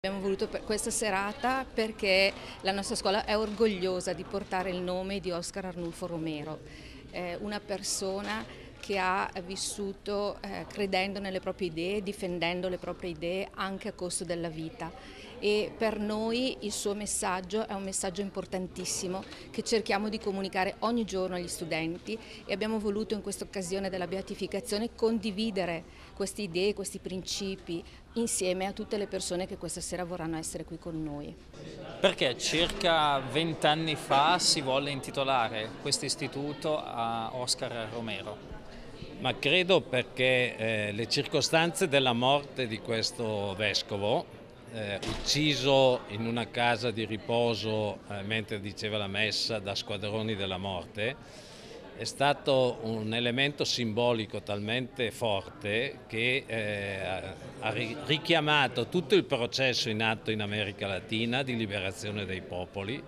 Abbiamo voluto per questa serata perché la nostra scuola è orgogliosa di portare il nome di Oscar Arnulfo Romero, una persona che ha vissuto credendo nelle proprie idee, difendendo le proprie idee anche a costo della vita. E per noi il suo messaggio è un messaggio importantissimo che cerchiamo di comunicare ogni giorno agli studenti, e abbiamo voluto in questa occasione della beatificazione condividere queste idee, questi principi insieme a tutte le persone che questa sera vorranno essere qui con noi. Perché circa 20 anni fa si volle intitolare questo istituto a Oscar Romero? Ma credo perché le circostanze della morte di questo vescovo, ucciso in una casa di riposo mentre diceva la messa da squadroni della morte, è stato un elemento simbolico talmente forte che ha richiamato tutto il processo in atto in America Latina di liberazione dei popoli,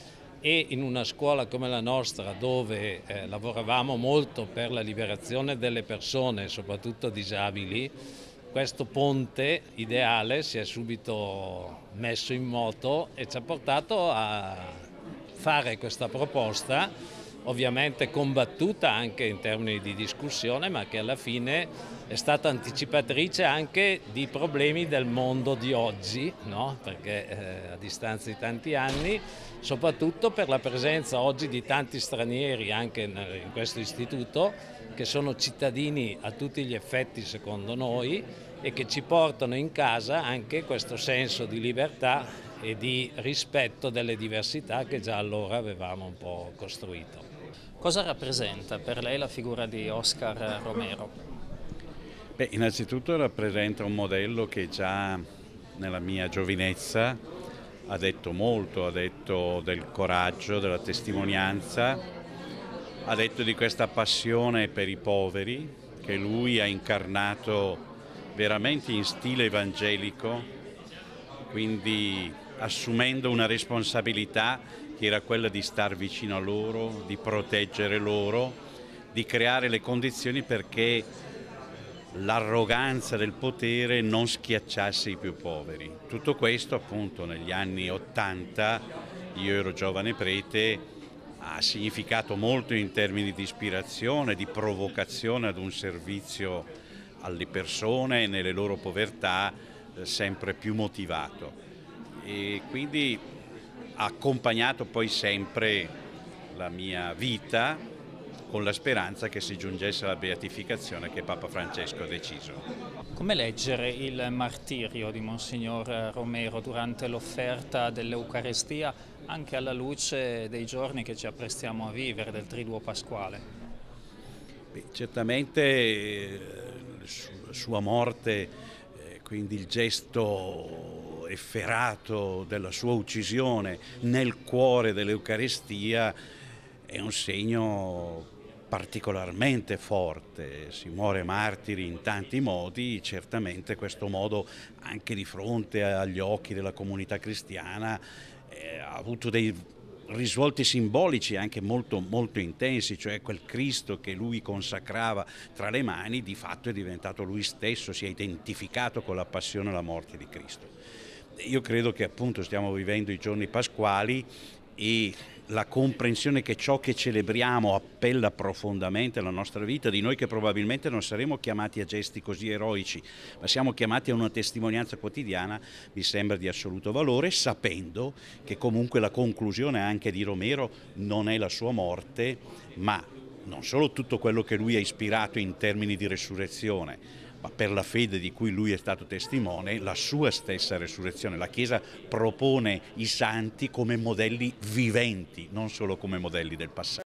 e in una scuola come la nostra, dove lavoravamo molto per la liberazione delle persone, soprattutto disabili, questo ponte ideale si è subito messo in moto e ci ha portato a fare questa proposta, ovviamente combattuta anche in termini di discussione, ma che alla fine è stata anticipatrice anche di problemi del mondo di oggi, no? Perché a distanza di tanti anni, soprattutto per la presenza oggi di tanti stranieri anche in questo istituto, che sono cittadini a tutti gli effetti secondo noi, e che ci portano in casa anche questo senso di libertà e di rispetto delle diversità che già allora avevamo un po' costruito. Cosa rappresenta per lei la figura di Oscar Romero? Beh, innanzitutto rappresenta un modello che già nella mia giovinezza ha detto molto, ha detto del coraggio, della testimonianza, ha detto di questa passione per i poveri che lui ha incarnato veramente in stile evangelico, quindi assumendo una responsabilità che era quella di star vicino a loro, di proteggere loro, di creare le condizioni perché l'arroganza del potere non schiacciasse i più poveri. Tutto questo appunto negli anni '80, io ero giovane prete, ha significato molto in termini di ispirazione, di provocazione ad un servizio alle persone nelle loro povertà sempre più motivato, e quindi ha accompagnato poi sempre la mia vita con la speranza che si giungesse alla beatificazione che Papa Francesco ha deciso. Come leggere il martirio di Monsignor Romero durante l'offerta dell'Eucarestia, anche alla luce dei giorni che ci apprestiamo a vivere, del Triduo Pasquale? Beh, certamente la sua morte, quindi il gesto efferato della sua uccisione nel cuore dell'Eucaristia, è un segno particolarmente forte. Si muore martiri in tanti modi, certamente questo modo anche di fronte agli occhi della comunità cristiana ha avuto dei risvolti simbolici anche molto, molto intensi, cioè quel Cristo che lui consacrava tra le mani di fatto è diventato lui stesso, si è identificato con la passione e la morte di Cristo. Io credo che appunto stiamo vivendo i giorni pasquali e la comprensione che ciò che celebriamo appella profondamente alla nostra vita, di noi che probabilmente non saremo chiamati a gesti così eroici, ma siamo chiamati a una testimonianza quotidiana, mi sembra di assoluto valore, sapendo che comunque la conclusione anche di Romero non è la sua morte, ma non solo tutto quello che lui ha ispirato in termini di resurrezione, ma per la fede di cui lui è stato testimone, la sua stessa resurrezione. La Chiesa propone i santi come modelli viventi, non solo come modelli del passato.